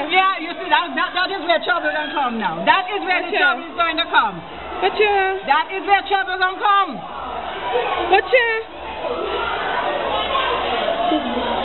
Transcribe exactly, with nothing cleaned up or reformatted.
Yeah, you see, that, that, that is where trouble will come now. That is where the trouble is going to come. Gotcha. That is where trouble will come. Gotcha.